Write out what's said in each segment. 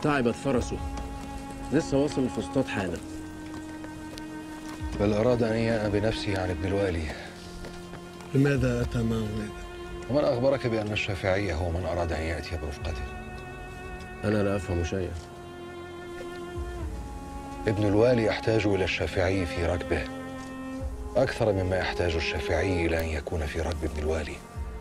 تعبت فرسه، لسه واصل الفسطاط حالا. بل أراد أن يأى بنفسه عن ابن الوالي. لماذا أتى معه إذا؟ ومن أخبرك بأن الشافعي هو من أراد أن يأتي برفقته؟ أنا لا أفهم شيئا. ابن الوالي يحتاج إلى الشافعي في ركبه أكثر مما يحتاج الشافعي إلى أن يكون في ركب ابن الوالي.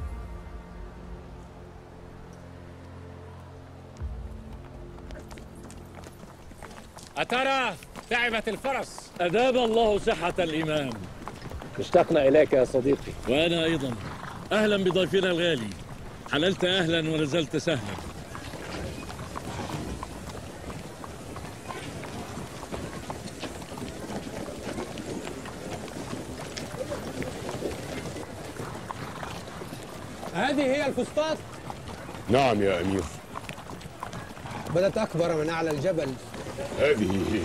أترى تعبت الفرس؟ أدام الله صحة الإمام. اشتقنا إليك يا صديقي. وأنا أيضا. أهلا بضيفنا الغالي. حللت أهلا ونزلت سهلا. هذه هي الفسطاط؟ نعم يا أمير. بدت أكبر من أعلى الجبل. هذه هي.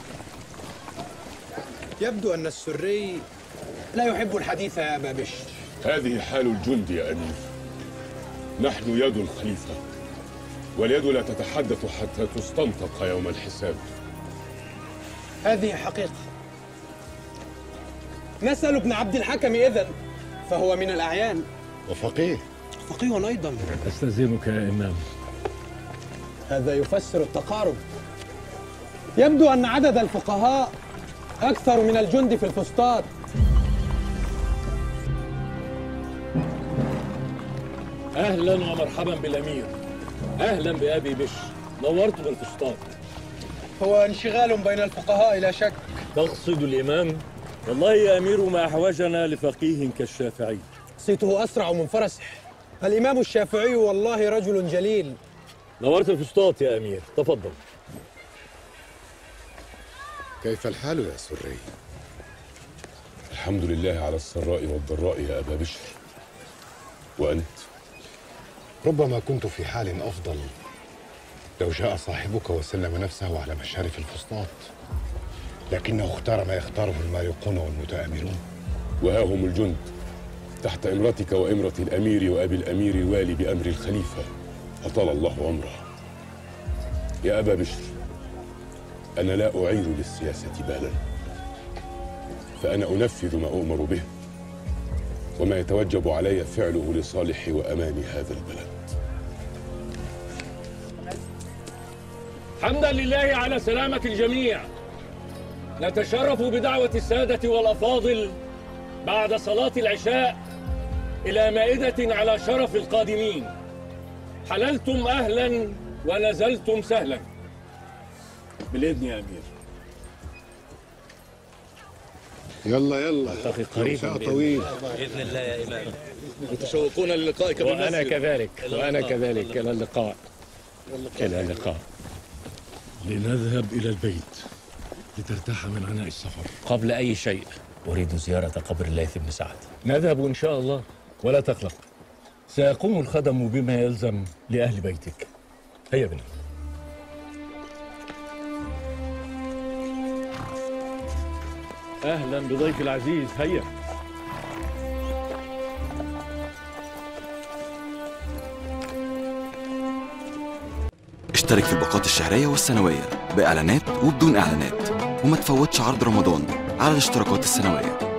يبدو أن السري لا يحب الحديث يا أبا بشر. هذه حال الجند يا أمير. نحن يد الخليفة، واليد لا تتحدث حتى تستنطق يوم الحساب. هذه حقيقة. نسأل ابن عبد الحكم إذن، فهو من الأعيان وفقيه. فقيه أيضا. أستأذنك يا إمام. هذا يفسر التقارب. يبدو أن عدد الفقهاء أكثر من الجند في الفسطاط. أهلا ومرحبا بالأمير. أهلا بأبي بشر. نورت بالفسطاط. هو انشغال بين الفقهاء لا شك. تقصد الإمام؟ والله يا أمير ما أحوجنا لفقيه كالشافعي. صيته أسرع من فرسه. الإمام الشافعي والله رجل جليل. نورت الفسطاط يا أمير، تفضل. كيف الحال يا سري؟ الحمد لله على السراء والضراء يا أبا بشر. وأنت؟ ربما كنت في حال أفضل لو جاء صاحبك وسلم نفسه على مشارف الفسطاط، لكنه اختار ما يختاره المارقون والمتآمرون. وها هم الجند تحت إمرتك وإمرة الأمير وأبي الأمير الوالي بأمر الخليفة أطال الله عمره. يا أبا بشر، أنا لا أعير للسياسة بالا، فأنا أنفذ ما أؤمر به وما يتوجب علي فعله لصالح وأمان هذا البلد. حمدا لله على سلامة الجميع. نتشرف بدعوة السادة والأفاضل بعد صلاة العشاء إلى مائدة على شرف القادمين. حللتم أهلا ونزلتم سهلا. بالإذن يا أمير. يلا نلتقي قريبا طويل بإذن الله يا إمام. متشوقون للقائك بالمسجد. وأنا كذلك وأنا كذلك. إلى اللقاء. إلى اللقاء. لنذهب إلى البيت لترتاح من عناء السفر. قبل أي شيء أريد زيارة قبر الليث بن سعد. نذهب إن شاء الله، ولا تقلق. سيقوم الخدم بما يلزم لأهل بيتك. هيا بنا. أهلا بضيف العزيز. هيا. اشترك في الباقات الشهرية والسنوية بإعلانات وبدون إعلانات، وما تفوتش عرض رمضان على الاشتراكات السنوية.